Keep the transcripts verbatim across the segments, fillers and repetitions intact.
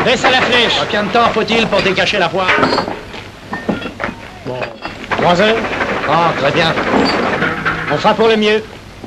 Baisse à la flèche. Combien de temps faut-il pour décacher la poire? Bon, trois heures. Ah, très bien. On fera pour le mieux.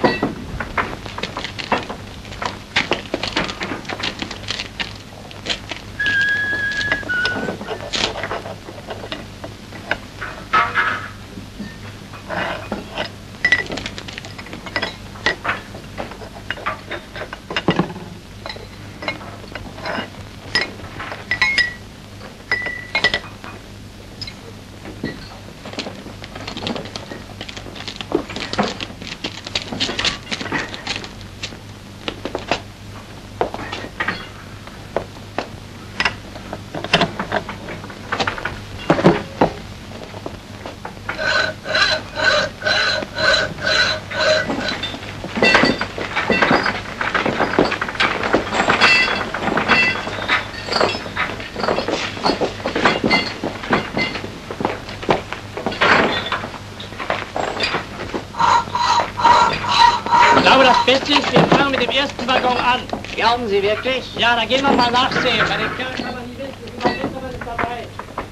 Plötzlich, wir fangen mit dem ersten Waggon an. Glauben Sie wirklich? Ja, da gehen wir mal nachsehen. Bei den Kerlen kann man nicht wissen, wie man Besseres ist dabei.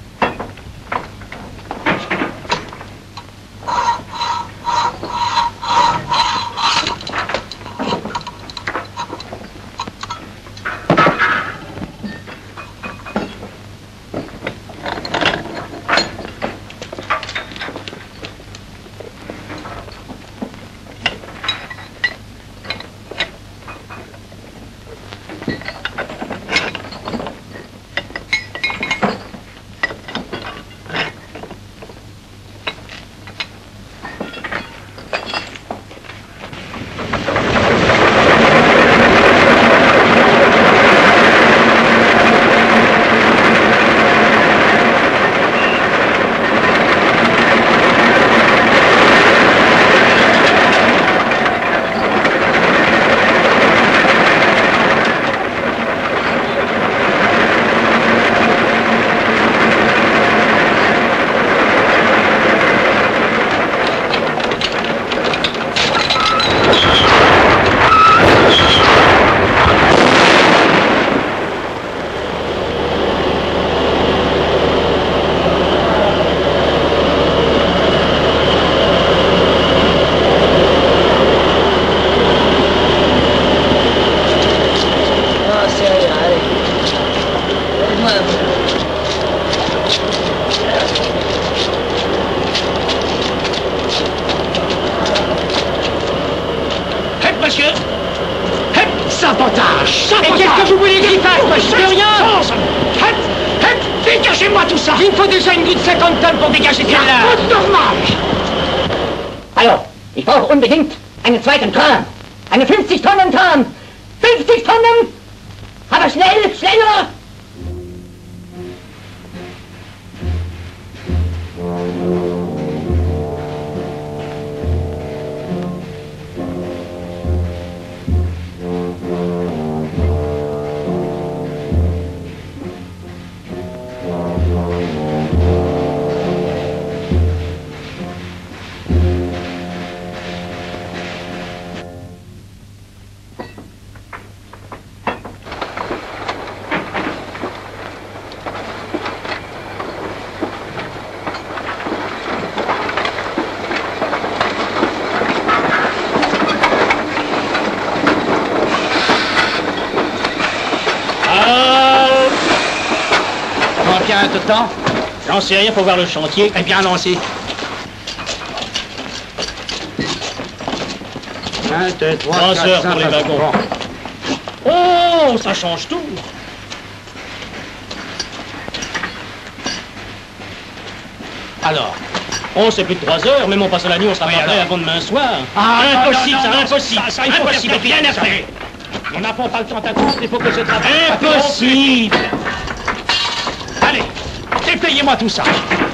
Il faut déjà une goutte cinquante tonnes pour dégager celle-là. Gut nochmal! Hallo, ich brauche unbedingt einen zweiten Kran. Eine fünfzig Tonnen Kran. fünfzig Tonnen! Aber schnell, schneller! Combien de temps? J'en sais rien, faut voir le chantier. Eh bien, allons-y. Un, deux, trois, Trois quatre, heures cinq, pour les six, wagons. bon. Oh, ça change tout. Alors, oh, c'est plus de trois heures, même on passe la nuit, on sera pas prêt avant demain soir. Ah, impossible, non, non, ça, non, impossible. ça, ça, il faut impossible, faire bien ça. après. On n'a pas le temps d'attendre, il faut que ce travail... Impossible. Allez, Allez, dépayez-moi tout ça.